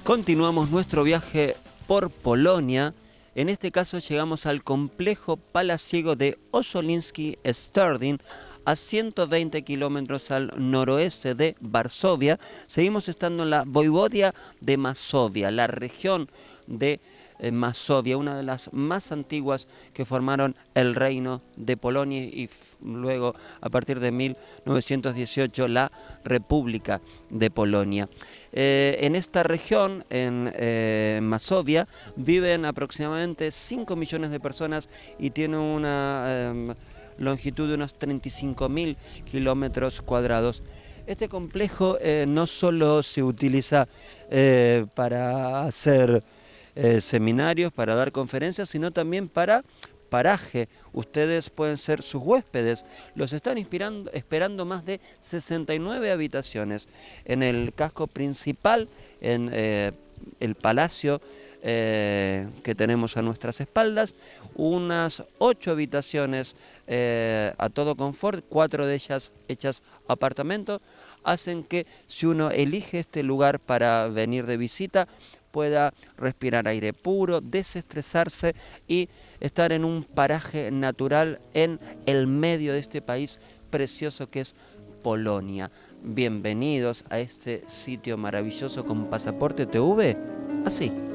Continuamos nuestro viaje por Polonia. En este caso llegamos al complejo palaciego de Ossoliński-Sterdyn, a 120 kilómetros al noroeste de Varsovia. Seguimos estando en la Voivodia de Masovia, la región de Masovia, una de las más antiguas que formaron el reino de Polonia y luego, a partir de 1918, la República de Polonia. En esta región, en Masovia, viven aproximadamente 5 millones de personas y tiene una longitud de unos 35.000 kilómetros cuadrados. Este complejo no solo se utiliza para hacer seminarios, para dar conferencias, sino también para paraje. Ustedes pueden ser sus huéspedes. Los están esperando más de 69 habitaciones. En el casco principal, en el palacio que tenemos a nuestras espaldas, unas 8 habitaciones a todo confort, 4 de ellas hechas apartamentos, hacen que si uno elige este lugar para venir de visita, pueda respirar aire puro, desestresarse y estar en un paraje natural en el medio de este país precioso que es Polonia. Bienvenidos a este sitio maravilloso con pasaporte TV, así.